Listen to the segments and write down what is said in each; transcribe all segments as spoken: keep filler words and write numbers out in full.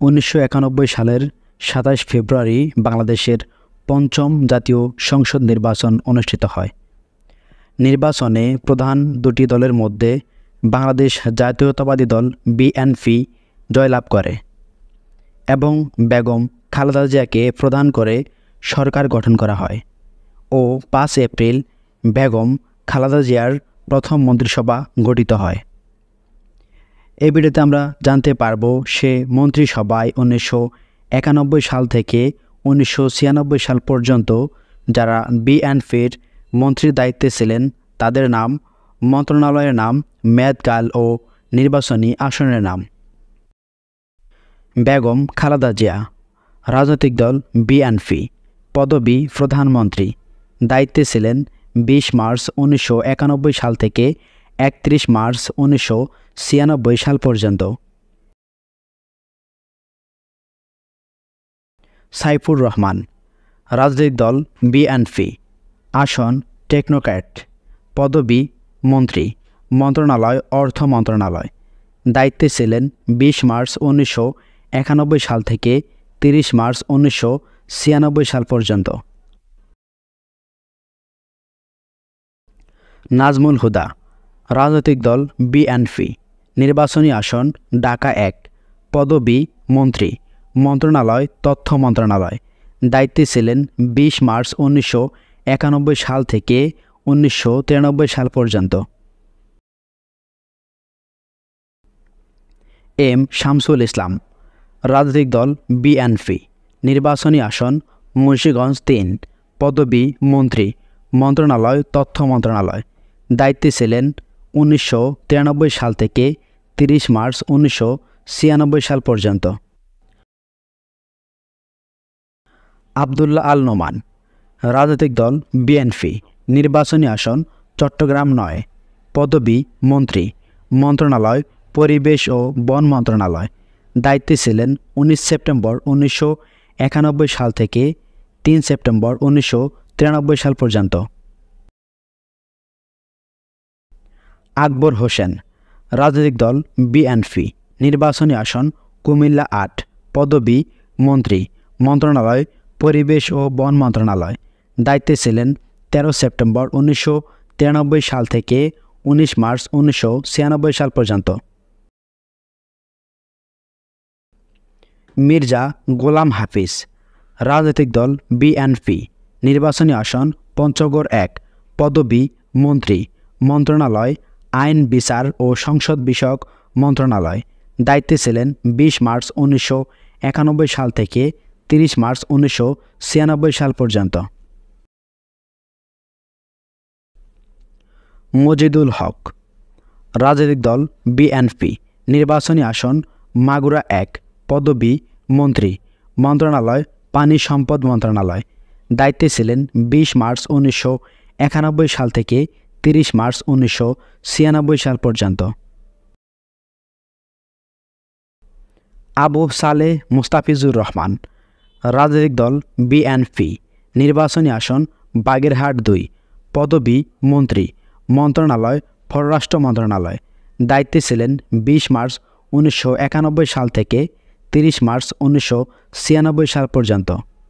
উনিশশো একানব্বই সালের সাতাশ ফেব্রুয়ারি বাংলাদেশের পঞ্চম জাতীয় সংসদ নির্বাচন অনুষ্ঠিত হয়। নির্বাচনে প্রধান দুটি দলের মধ্যে বাংলাদেশ জাতীয়তাবাদী দল বিএনপি জয়লাভ করে এবং বেগম খালেদা জিয়াকে প্রধান করে সরকার গঠন করা হয় ও পাঁচ এপ্রিল বেগম খালেদা জিয়ার প্রথম মন্ত্রিসভা গঠিত হয়। এই ভিডিওতে আমরা জানতে পারবো সে মন্ত্রিসভায় উনিশশো একানব্বই সাল থেকে উনিশশো ছিয়ানব্বই সাল পর্যন্ত যারা বিএনপির মন্ত্রীর দায়িত্বে ছিলেন তাদের নাম, মন্ত্রণালয়ের নাম, মেয়াদকাল ও নির্বাচনী আসনের নাম। বেগম খালেদা জিয়া, রাজনৈতিক দল বিএনপি, পদবি প্রধানমন্ত্রী, দায়িত্বে ছিলেন বিশ মার্চ উনিশশো একানব্বই সাল থেকে একত্রিশ মার্চ উনিশশো ছিয়ানব্বই সাল পর্যন্ত। সাইফুর রহমান, রাজনৈতিক দল বিএনপি, আসন টেকনোক্র্যাট, পদবি মন্ত্রী, মন্ত্রণালয় অর্থ মন্ত্রণালয়, দায়িত্বে ছিলেন বিশ মার্চ উনিশশো একানব্বই সাল থেকে তিরিশ মার্চ উনিশশো ছিয়ানব্বই সাল পর্যন্ত। নাজমুল হুদা, রাজনৈতিক দল বিএনপি, নির্বাচনী আসন ঢাকা এক, পদবি মন্ত্রী, মন্ত্রণালয় তথ্য মন্ত্রণালয়, দায়িত্বে ছিলেন বিশ মার্চ উনিশশো একানব্বই সাল থেকে উনিশশো তিরানব্বই সাল পর্যন্ত। এম শামসুল ইসলাম, রাজনৈতিক দল বিএনপি, নির্বাচনী আসন মুন্সিগঞ্জ তিন, পদবি মন্ত্রী, মন্ত্রণালয় তথ্য মন্ত্রণালয়, দায়িত্বে ছিলেন উনিশশো তিরানব্বই সাল থেকে তিরিশ মার্চ উনিশশো ছিয়ানব্বই সাল পর্যন্ত। আবদুল্লাহ আল নোমান, রাজনৈতিক দল বিএনপি, নির্বাচনী আসন চট্টগ্রাম নয়, পদবি মন্ত্রী, মন্ত্রণালয় পরিবেশ ও বন মন্ত্রণালয়, দায়িত্বে ছিলেন উনিশ সেপ্টেম্বর উনিশশো একানব্বই সাল থেকে তিন সেপ্টেম্বর উনিশশো তিরানব্বই সাল পর্যন্ত। আকবর হোসেন, রাজনৈতিক দল বিএনপি, নির্বাচনী আসন কুমিল্লা আট, পদবি মন্ত্রী, মন্ত্রণালয় পরিবেশ ও বন মন্ত্রণালয়, দায়িত্বে ছিলেন তেরো সেপ্টেম্বর উনিশশো তিরানব্বই সাল থেকে উনিশ মার্চ উনিশশো ছিয়ানব্বই সাল পর্যন্ত। মির্জা গোলাম হাফিজ, রাজনৈতিক দল বিএনপি, নির্বাচনী আসন পঞ্চগড় এক, পদবি মন্ত্রী, মন্ত্রণালয় আইন বিচার ও সংসদ বিষয়ক মন্ত্রণালয়, দায়িত্বে ছিলেন বিশ মার্চ উনিশশো একানব্বই সাল থেকে তিরিশ মার্চ উনিশশো ছিয়ানব্বই সাল পর্যন্ত। মজিদুল হক, রাজনৈতিক দল বিএনপি, নির্বাচনী আসন মাগুরা এক, পদবি মন্ত্রী, মন্ত্রণালয় পানি সম্পদ মন্ত্রণালয়, দায়িত্বে ছিলেন বিশ মার্চ উনিশশো একানব্বই সাল থেকে তিরিশ মার্চ উনিশশো ছিয়ানব্বই সাল পর্যন্ত। আবু সালেহ মুস্তাফিজুর রহমান, রাজনৈতিক দল বিএনপি, নির্বাচনী আসন বাগেরহাট দুই, পদবি মন্ত্রী, মন্ত্রণালয় পররাষ্ট্র মন্ত্রণালয়, দায়িত্বে ছিলেন বিশ মার্চ উনিশশো একানব্বই সাল থেকে তিরিশ মার্চ উনিশশো ছিয়ানব্বই সাল পর্যন্ত।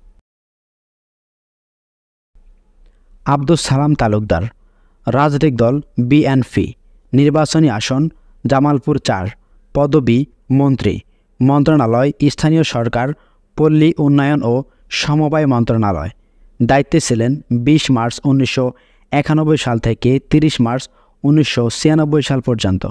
আব্দুস সালাম তালুকদার, রাজনৈতিক দল বিএনপি, নির্বাচনী আসন জামালপুর চার, পদবি মন্ত্রী, মন্ত্রণালয় স্থানীয় সরকার পল্লী উন্নয়ন ও সমবায় মন্ত্রণালয়, দায়িত্বে ছিলেন বিশ মার্চ উনিশশো একানব্বই সাল থেকে তিরিশ মার্চ উনিশশো ছিয়ানব্বই সাল পর্যন্ত।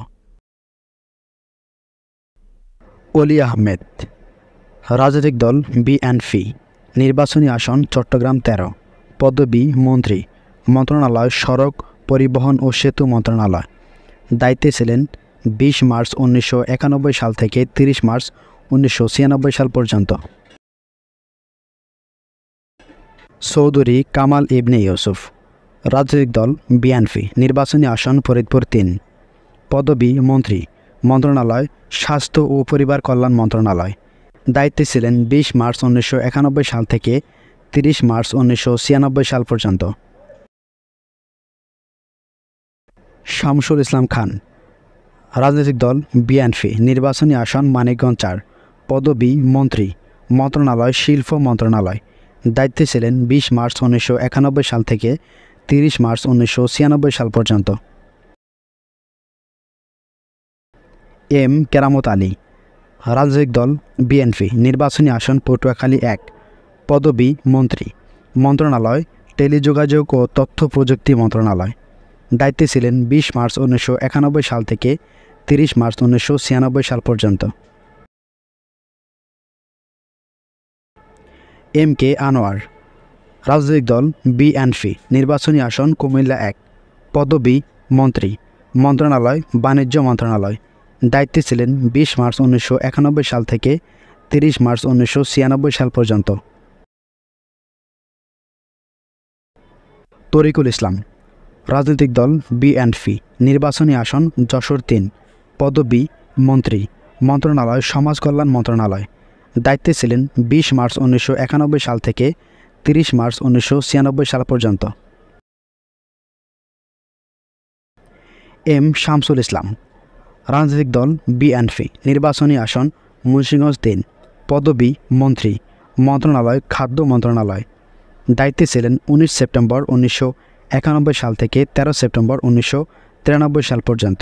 অলি আহমেদ, রাজনৈতিক দল বিএনপি, নির্বাচনী আসন চট্টগ্রাম তেরো, পদবি মন্ত্রী, মন্ত্রণালয় সড়ক পরিবহন ও সেতু মন্ত্রণালয়, দায়িত্বে ছিলেন বিশ মার্চ উনিশশো একানব্বই সাল থেকে তিরিশ মার্চ উনিশশো ছিয়ানব্বই সাল পর্যন্ত। চৌধুরী কামাল ইবনে ইউসুফ, রাজনৈতিক দল বিএনপি, নির্বাচনী আসন ফরিদপুর তিন, পদবি মন্ত্রী, মন্ত্রণালয় স্বাস্থ্য ও পরিবার কল্যাণ মন্ত্রণালয়, দায়িত্বে ছিলেন বিশ মার্চ উনিশশো একানব্বই সাল থেকে তিরিশ মার্চ উনিশশো ছিয়ানব্বই সাল পর্যন্ত। শামসুল ইসলাম খান, রাজনৈতিক দল বিএনপি, নির্বাচনী আসন মানিকগঞ্জ চার, পদবি মন্ত্রী, মন্ত্রণালয় শিল্প মন্ত্রণালয়। দায়িত্বে ছিলেন বিশ মার্চ উনিশশো একানব্বই সাল থেকে তিরিশ মার্চ উনিশশো ছিয়ানব্বই সাল পর্যন্ত। এম কেরামত আলী, রাজনৈতিক দল বিএনপি, নির্বাচনী আসন পটুয়াখালী এক, পদবি মন্ত্রী, মন্ত্রণালয় টেলিযোগাযোগ ও তথ্য প্রযুক্তি মন্ত্রণালয়। দায়িত্বে ছিলেন বিশ মার্চ উনিশশো একানব্বই সাল থেকে তিরিশ মার্চ উনিশশো ছিয়ানব্বই সাল পর্যন্ত। এম কে আনোয়ার, রাজনৈতিক দল বিএনপি, নির্বাচনী আসন কুমিল্লা এক, পদবি মন্ত্রী, মন্ত্রণালয় বাণিজ্য মন্ত্রণালয়। দায়িত্বে ছিলেন বিশ মার্চ উনিশশো একানব্বই সাল থেকে তিরিশ মার্চ উনিশশো ছিয়ানব্বই সাল পর্যন্ত। তরিকুল ইসলাম, রাজনৈতিক দল বিএনপি, নির্বাচনী আসন যশোর তিন, পদবি মন্ত্রী, মন্ত্রণালয় সমাজ কল্যাণ মন্ত্রণালয়। দায়িত্বে ছিলেন বিশ মার্চ উনিশশো একানব্বই সাল থেকে তিরিশ মার্চ উনিশশো ছিয়ানব্বই সাল পর্যন্ত। এম শামসুল ইসলাম, রাজনৈতিক দল বিএনপি, নির্বাচনী আসন মুন্সিগঞ্জ তিন, পদবি মন্ত্রী, মন্ত্রণালয় খাদ্য মন্ত্রণালয়। দায়িত্বে ছিলেন উনিশ সেপ্টেম্বর উনিশশো একানব্বই সাল থেকে তেরো সেপ্টেম্বর উনিশশো তিরানব্বই সাল পর্যন্ত।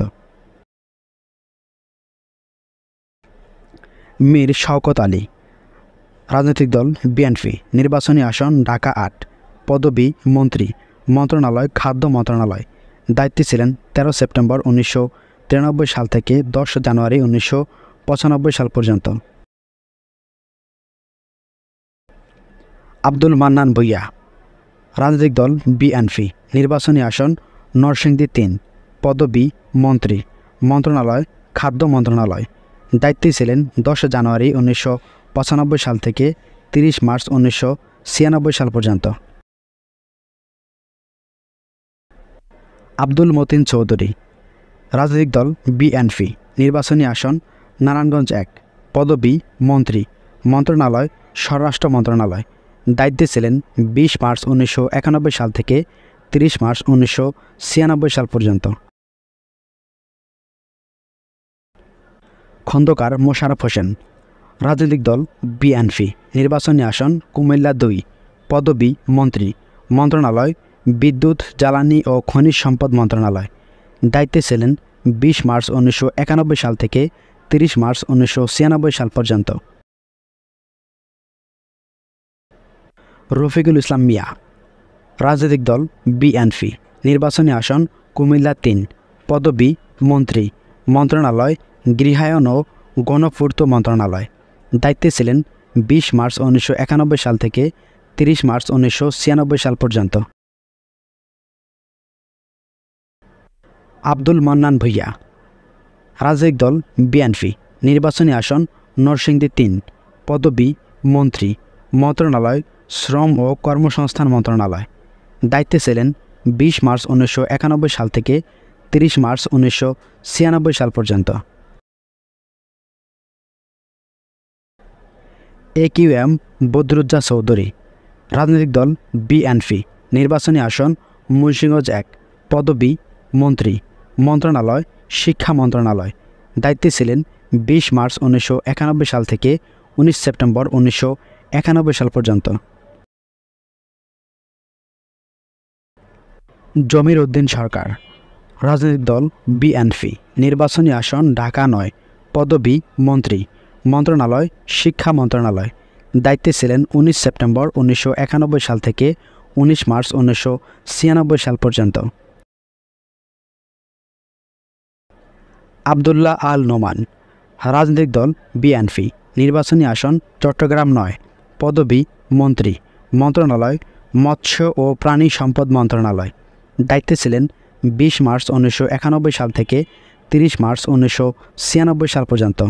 মীর শওকত আলী, রাজনৈতিক দল বিএনপি, নির্বাচনী আসন ঢাকা আট, পদবি মন্ত্রী, মন্ত্রণালয় খাদ্য মন্ত্রণালয়। দায়িত্বে ছিলেন তেরো সেপ্টেম্বর উনিশশো তিরানব্বই সাল থেকে দশ জানুয়ারি উনিশশো পঁচানব্বই সাল পর্যন্ত। আব্দুল মান্নান ভূঁইয়া, রাজনৈতিক দল বিএনপি, নির্বাচনী আসন নরসিংদী তিন, পদবি মন্ত্রী, মন্ত্রণালয় খাদ্য মন্ত্রণালয়। দায়িত্বে ছিলেন দশ জানুয়ারি উনিশশো পঁচানব্বই সাল থেকে তিরিশ মার্চ উনিশশো ছিয়ানব্বই সাল পর্যন্ত। আব্দুল মতিন চৌধুরী, রাজনৈতিক দল বিএনপি, নির্বাচনী আসন নারায়ণগঞ্জ এক, পদবি মন্ত্রী, মন্ত্রণালয় স্বরাষ্ট্র মন্ত্রণালয়। দায়িত্বে ছিলেন বিশ মার্চ উনিশশো একানব্বই সাল থেকে তিরিশ মার্চ উনিশশো ছিয়ানব্বই সাল পর্যন্ত। খন্দকার মোশাররফ হোসেন, রাজনৈতিক দল বিএনপি, নির্বাচনী আসন কুমিল্লা দুই, পদবি মন্ত্রী, মন্ত্রণালয় বিদ্যুৎ জ্বালানি ও খনিজ সম্পদ মন্ত্রণালয়। দায়িত্বে ছিলেন বিশ মার্চ উনিশশো একানব্বই সাল থেকে তিরিশ মার্চ উনিশশো ছিয়ানব্বই সাল পর্যন্ত। রফিকুল ইসলাম মিয়া, রাজনৈতিক দল বিএনপি, নির্বাচনী আসন কুমিল্লা তিন, পদবি মন্ত্রী, মন্ত্রণালয় গৃহায়ন ও গণপূর্ত মন্ত্রণালয়। দায়িত্বে ছিলেন বিশ মার্চ উনিশশো একানব্বই সাল থেকে তিরিশ মার্চ উনিশশো ছিয়ানব্বই সাল পর্যন্ত। আব্দুল মান্নান ভূঁইয়া, রাজনৈতিক দল বিএনপি, নির্বাচনী আসন নরসিংদী তিন, পদবি মন্ত্রী, মন্ত্রণালয় শ্রম ও কর্মসংস্থান মন্ত্রণালয়। দায়িত্বে ছিলেন বিশ মার্চ উনিশশো একানব্বই সাল থেকে তিরিশ মার্চ উনিশশো ছিয়ানব্বই সাল পর্যন্ত। A Q M Badruzzaha Chowdhury, রাজনৈতিক দল বিএনপি, নির্বাচনী আসন মুন্সিগঞ্জ এক, পদবি মন্ত্রী, মন্ত্রণালয় শিক্ষা মন্ত্রণালয়। দায়িত্বে ছিলেন বিশ মার্চ উনিশশো একানব্বই সাল থেকে উনিশ সেপ্টেম্বর উনিশশো একানব্বই সাল পর্যন্ত। জমির উদ্দিন সরকার, রাজনৈতিক দল বিএনপি, নির্বাচনী আসন ঢাকা নয়, পদবি মন্ত্রী, মন্ত্রণালয় শিক্ষা মন্ত্রণালয়। দায়িত্বে ছিলেন উনিশ সেপ্টেম্বর উনিশশো একানব্বই সাল থেকে উনিশ মার্চ উনিশশো ছিয়ানব্বই সাল পর্যন্ত। আবদুল্লাহ আল নোমান, রাজনৈতিক দল বিএনপি, নির্বাচনী আসন চট্টগ্রাম নয়, পদবি মন্ত্রী, মন্ত্রণালয় মৎস্য ও প্রাণী সম্পদ মন্ত্রণালয়। দায়িত্বে ছিলেন বিশ মার্চ উনিশশো একানব্বই সাল থেকে তিরিশ মার্চ উনিশশো ছিয়ানব্বই সাল পর্যন্ত।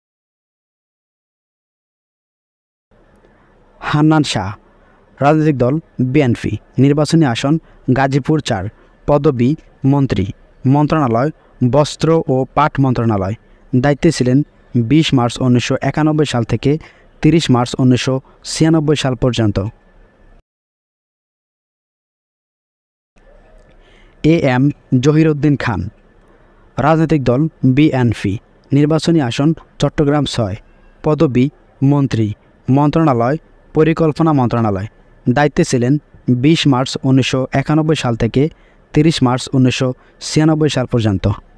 হান্নান শাহ, রাজনৈতিক দল বিএনপি, নির্বাচনী আসন গাজীপুর চার, পদবি মন্ত্রী, মন্ত্রণালয় বস্ত্র ও পাট মন্ত্রণালয়। দায়িত্বে ছিলেন বিশ মার্চ উনিশশো একানব্বই সাল থেকে তিরিশ মার্চ উনিশশো ছিয়ানব্বই সাল পর্যন্ত। এ এম জহিরুদ্দিন খান, রাজনৈতিক দল বিএনপি, নির্বাচনী আসন চট্টগ্রাম ছয়, পদবি মন্ত্রী, মন্ত্রণালয় পরিকল্পনা মন্ত্রণালয়। দায়িত্বে ছিলেন বিশ মার্চ উনিশশো একানব্বই সাল থেকে তিরিশ মার্চ উনিশশো ছিয়ানব্বই সাল পর্যন্ত।